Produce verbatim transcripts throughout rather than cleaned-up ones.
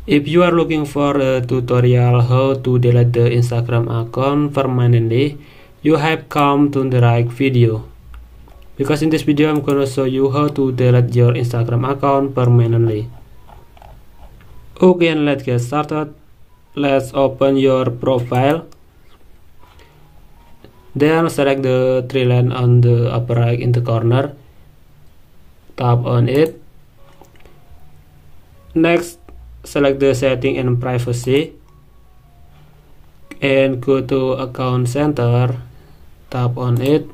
If you are looking for a tutorial how to delete the Instagram account permanently, you have come to the right video. Because in this video I'm gonna show you how to delete your Instagram account permanently. Okay, and let's get started. Let's open your profile. Then select the three line on the upper right in the corner. Tap on it. Next, select the setting and privacy and go to account center. Tap on it,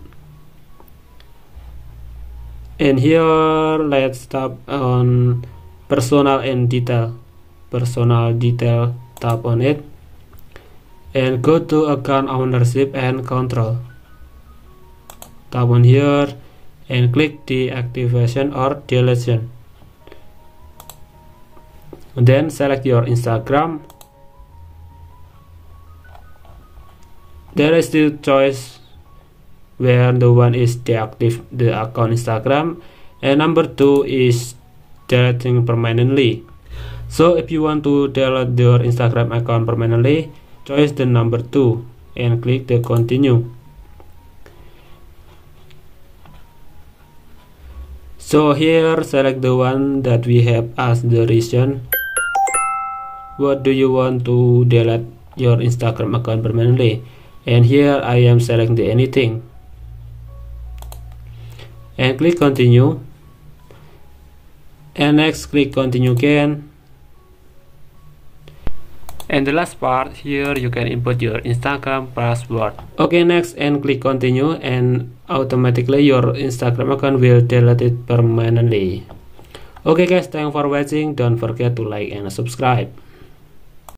and here let's tap on personal and detail. Personal detail, tap on it, and go to account ownership and control. Tap on here and click deactivation or deletion. Then select your Instagram. There is two choice where the one is deactive the account Instagram and number two is deleting permanently. So if you want to delete your Instagram account permanently, choose the number two and click the continue. So here select the one that we have as the reason. What do you want to delete your Instagram account permanently? And here I am selecting the anything and click continue, and next click continue again. And the last part, here you can input your Instagram password. Okay, next and click continue, and automatically your Instagram account will delete it permanently. Okay guys, thanks for watching. Don't forget to like and subscribe.